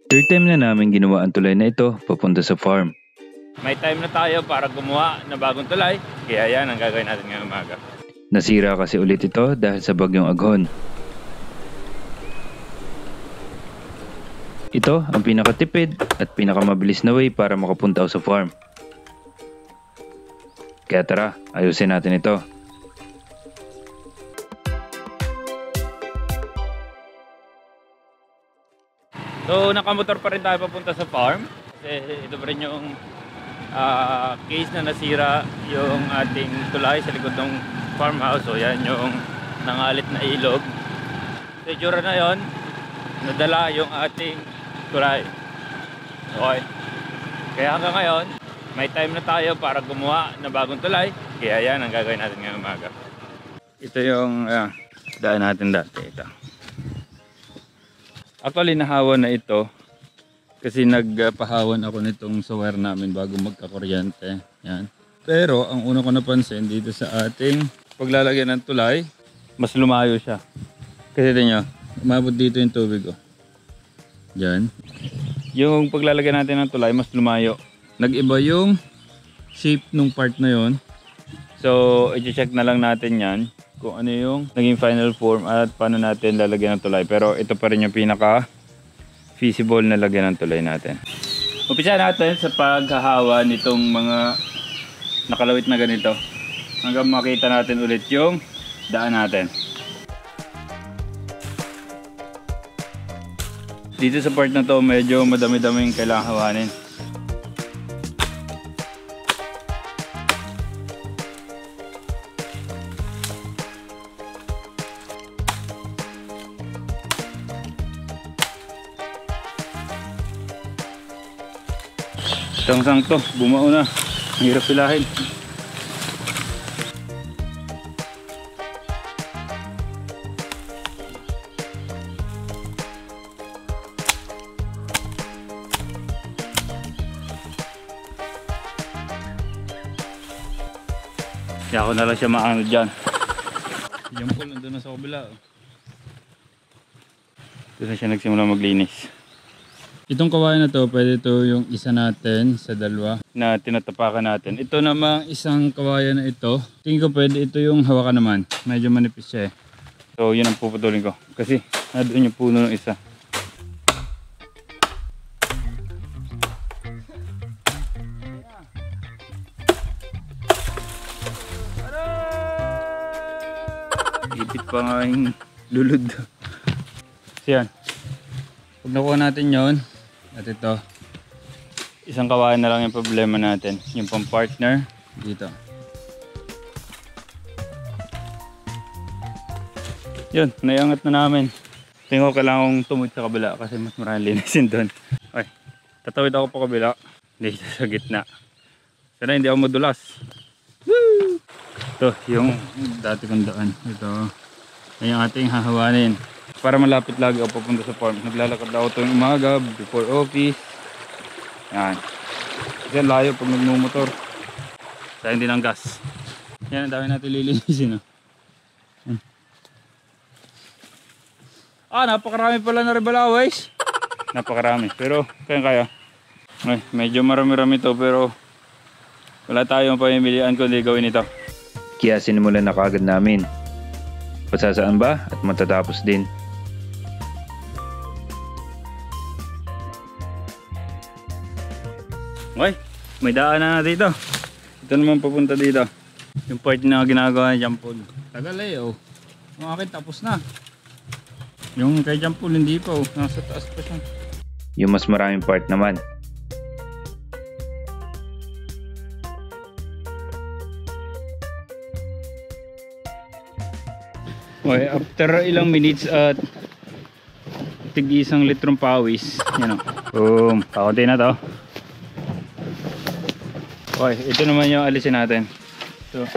Third time na namin ginawa ang tulay na ito papunta sa farm. May time na tayo para gumawa ng bagong tulay, kaya yan ang gagawin natin ngayong umaga. Nasira kasi ulit ito dahil sa bagyong Aghon. Ito ang pinakatipid at pinakamabilis na way para makapunta sa farm. Kaya tara, ayusin natin ito. So nakamotor pa rin tayo papunta sa farm kasi ito pa rin yung case na nasira yung ating tulay sa likod ng farmhouse. So yan yung nangalit na ilog. So itsura na yon, nadala yung ating tulay. Okay, kaya hanggang ngayon may time na tayo para gumawa ng bagong tulay, kaya yan ang gagawin natin ngayong umaga. Ito yung daan natin dati. Ito actually nahawan na ito kasi nagpahawan ako nitong sower namin bago magkakuryente. Yan. Pero ang una ko napansin dito sa ating paglalagyan ng tulay, mas lumayo siya. Kasi ito nyo, umabot dito yung tubig. Oh. Yan. Yung paglalagyan natin ng tulay, mas lumayo. Nag-iba yung shape nung part na yon. So, i-check na lang natin yan kung ano yung naging final form at paano natin lalagyan ng tulay. Pero ito pa rin yung pinaka feasible na lagyan ng tulay natin. Umpisa natin sa paghahawa nitong mga nakalawit na ganito hanggang makita natin ulit yung daan natin. Dito sa part na to medyo madami-daming kailangan hawanin. Sang-sang to, bumao na. Ang hirap pilahin. Kaya ako na lang siya maano dyan. Yung pool nandun na sa kabila. Doon na siya nagsimula maglinis. Itong kawayan na to, pwede to yung isa natin sa dalawa na tinatapakan natin. Ito namang isang kawayan na ito, tingin ko pwede ito yung hawakan naman. Medyo manipis siya eh. So yun ang puputulin ko. Kasi doon yung puno ng isa. Ipit pa nga yung lulod. So yan. Pag nakuha natin yon. At ito, isang kawayan na lang yung problema natin. Yung pang partner dito. Yun, naiangat na namin. Tingin ko kailangan kong tumawid sa kabila kasi mas maraming linisin doon. Okay, tatawid ako pa kabila. Dito sa gitna. Sana hindi ako madulas. Woo! Ito, yung dati kong daan. Ito, ay yung ating hahawanin. Para malapit lagi ako papunta sa farm. Naglalakad ako tuwing umaga, before office. Yan. Kasi layo pag nagmumotor. Dahil hindi ng gas. Yan, ang dami natin lilinisin. Napakarami pala na Rebalawais. Napakarami. Pero, kaya. Ay, medyo marami-rami to pero wala tayong pamimilian kundi gawin ito. Kaya sinimulan na kaagad namin. Pasasaan ba at matatapos din. Okay, may daan na dito. Ito naman papunta dito. Yung part na ginagawa ni Jampol. Tagal eh oh. Yung akin tapos na. Yung kay Jampol hindi pa oh. Nasa taas pa siya. Yung mas maraming part naman. Okay, after ilang minutes at tig-isang litrong pawis. Yan o. Boom. Pakunti na to. Okay, ito naman yung alisin natin. So,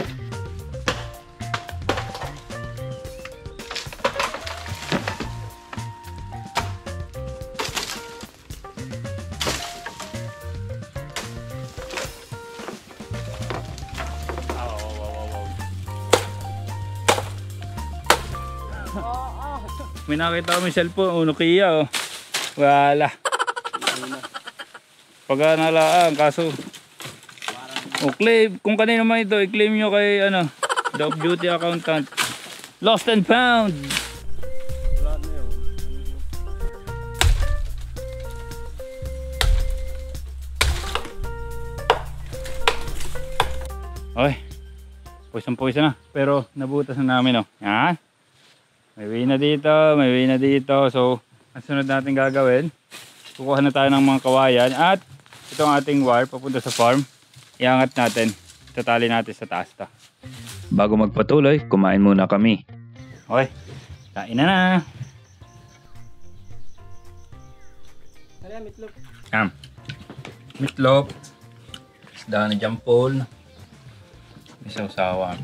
may nakita kami cellphone, Nokia oh. Wala. Pagka nalaan, kaso claim, kung kanino man ito, i-claim nyo kay the off-duty accountant. Lost and found. Okay, puwisan na, pero nabutas na namin yan. May way na dito, may way na dito. So ang sunod natin gagawin, kukuha na tayo ng mga kawayan at itong ating wire papunta sa farm, iangat natin, tatali natin sa taas to. Bago magpatuloy, kumain muna kami. Okay, kain na. Mitlop. Mitlop, isda na jampol, isaw-sawan.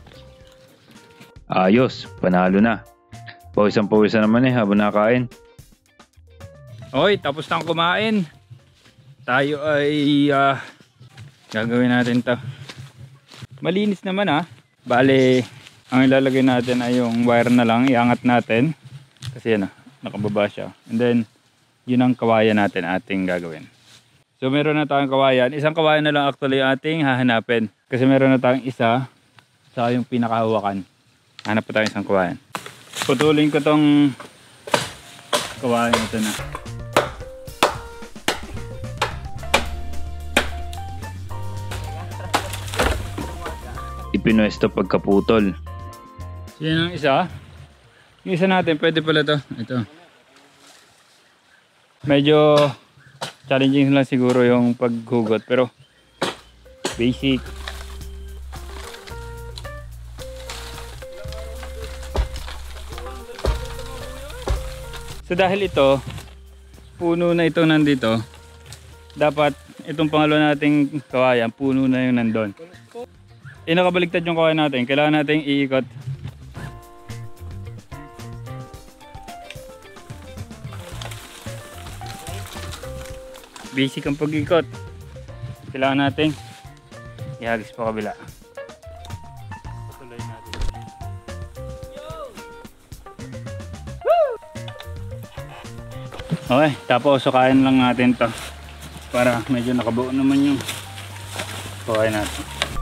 Ayos, panalo na. Pawisan naman habang nakain. Okay, tapos na kumain. Tayo ay gagawin natin to. Malinis naman Bale, ang ilalagay natin ay yung wire na lang. Iangat natin. Kasi nakababa siya. And then, yun ang kawayan natin ating gagawin. So meron na tayong kawayan. Isang kawayan na lang actually ating hahanapin. Kasi meron na tayong isa sa yung pinakahawakan. Hanap pa tayong isang kawayan. Putulin ko tong kawayan ito na. Ipinwesto pagkaputol. Yan ang isa. Yung isa natin, pwede pala to. Ito. Medyo challenging lang siguro yung paghugot. Pero basic. So dahil ito, puno na itong nandito, dapat itong pangalawa nating kawayan, puno na yung nandun. Nakabaligtad yung kawayan natin, kailangan nating iikot. Basic ang pag-ikot. Kailangan nating ihagis pa kabila. Patuloy natin. Okay, tapos sukain lang natin to para medyo nakabuo naman yung kawayan natin.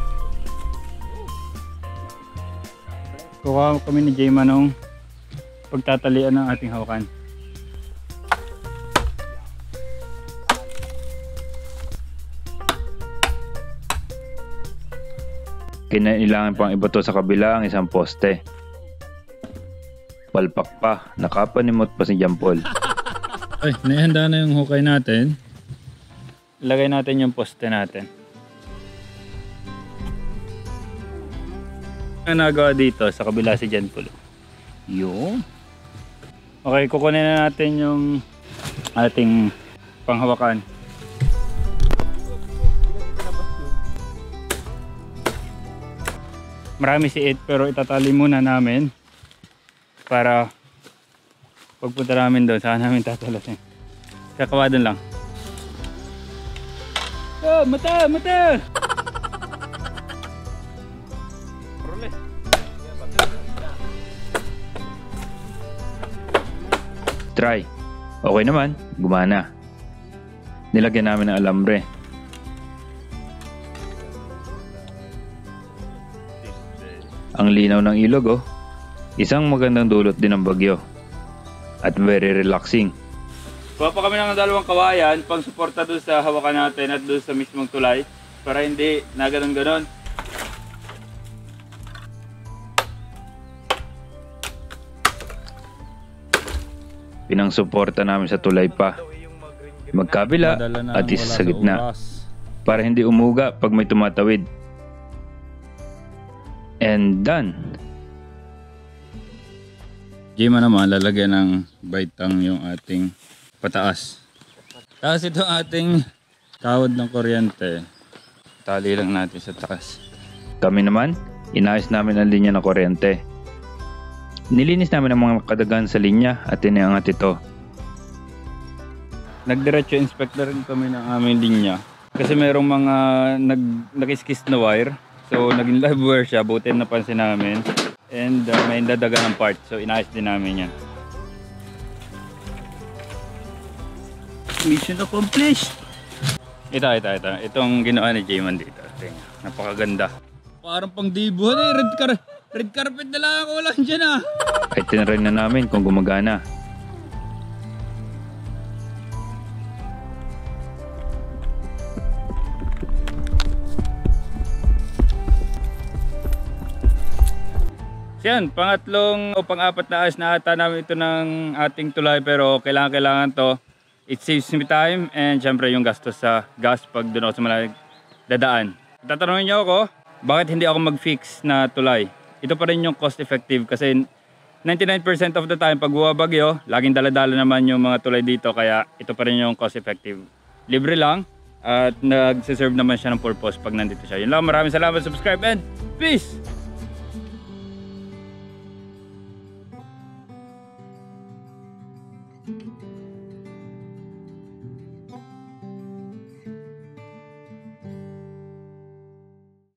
Kuha kami ni Jayman nung pagtatalian ng ating hawakan. Kinailangan pang ibato sa kabila ang isang poste. Palpak pa, nakapanimot pa si Jampol. Ay, naihanda na yung hukay natin. Ilagay natin yung poste natin. Ang nagawa dito sa kabila si Jampol. Yun. Okay, kukunin na natin yung ating panghawakan. Marami si 8 pero itatali muna namin para pagpunta namin doon, saan namin tatalasin. Kakawa doon lang. Oh, mata! Mata! Try. Okay naman, gumana. Nilagyan namin ng alambre. Ang linaw ng ilog Isang magandang dulot din ng bagyo. At very relaxing. Kuha pa kami ng dalawang kawayan pang suporta doon sa hawakan natin at doon sa mismong tulay para hindi na ganon-ganon. Pinangsuporta namin sa tulay pa. Magkabila at isa sa gitna. Para hindi umuga pag may tumatawid. And done. Jayman naman lalagyan ng baitang yung ating pataas. Tapos ito ating kawad ng kuryente. Tali lang natin sa taas. Kami naman, inayos namin ang linya ng kuryente. Nilinis namin ang mga kadagan sa linya at iniangat ito. Nagdiretso inspect na rin kami ng aming linya. Kasi merong mga nag-iskis na wire. So naging live wire siya, buti napansin namin. And may dadagan ng part, so inayos din namin yan. Mission accomplished. Ito. Itong ginawa ni Jayman dito. Tingnan. Napakaganda. Parang pang dibuhan eh. Red carpet na lang ako. Wala dyan ah. Ay tinry na namin kung gumagana. So yan, pangatlong o pang-apat na ayos na ata namin ito ng ating tulay, pero kailangan to. It saves me time and syempre yung gastos sa gas pag doon ako sa malaking dadaan. Tatanungin niyo ako, bakit hindi ako mag-fix na tulay? Ito pa rin yung cost effective kasi 99% of the time pag buwabagyo, laging dala-dala naman yung mga tulay dito, kaya ito pa rin yung cost effective. Libre lang at nagsiserve naman siya ng purpose pag nandito siya. Yun lang, maraming salamat, subscribe and peace!